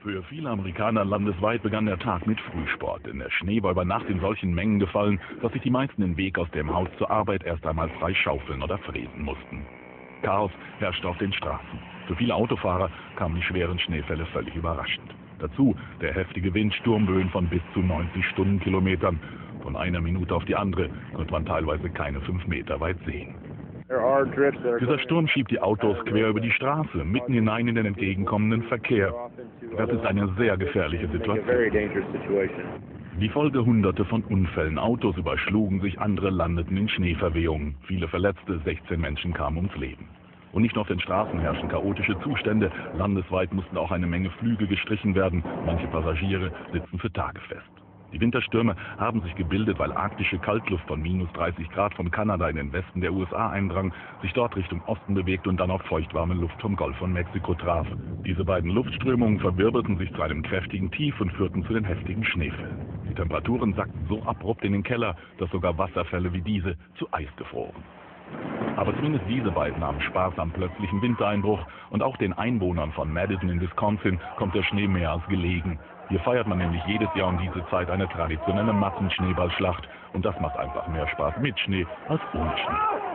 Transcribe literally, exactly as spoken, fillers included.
Für viele Amerikaner landesweit begann der Tag mit Frühsport, denn der Schnee war über Nacht in solchen Mengen gefallen, dass sich die meisten den Weg aus dem Haus zur Arbeit erst einmal frei schaufeln oder fräsen mussten. Chaos herrschte auf den Straßen. Für viele Autofahrer kamen die schweren Schneefälle völlig überraschend. Dazu der heftige Wind, Sturmböen von bis zu neunzig Stundenkilometern. Von einer Minute auf die andere konnte man teilweise keine fünf Meter weit sehen. Dieser Sturm schiebt die Autos quer über die Straße, mitten hinein in den entgegenkommenden Verkehr. Das ist eine sehr gefährliche Situation. Die Folge hunderte von Unfällen. Autos überschlugen sich, andere landeten in Schneeverwehungen. Viele Verletzte, sechzehn Menschen kamen ums Leben. Und nicht nur auf den Straßen herrschen chaotische Zustände. Landesweit mussten auch eine Menge Flüge gestrichen werden. Manche Passagiere sitzen für Tage fest. Die Winterstürme haben sich gebildet, weil arktische Kaltluft von minus dreißig Grad von Kanada in den Westen der U S A eindrang, sich dort Richtung Osten bewegte und dann auf feuchtwarme Luft vom Golf von Mexiko traf. Diese beiden Luftströmungen verwirbelten sich zu einem kräftigen Tief und führten zu den heftigen Schneefällen. Die Temperaturen sackten so abrupt in den Keller, dass sogar Wasserfälle wie diese zu Eis gefroren. Aber zumindest diese beiden haben Spaß am plötzlichen Wintereinbruch und auch den Einwohnern von Madison in Wisconsin kommt der Schnee mehr als gelegen. Hier feiert man nämlich jedes Jahr um diese Zeit eine traditionelle Massenschneeballschlacht und das macht einfach mehr Spaß mit Schnee als ohne Schnee.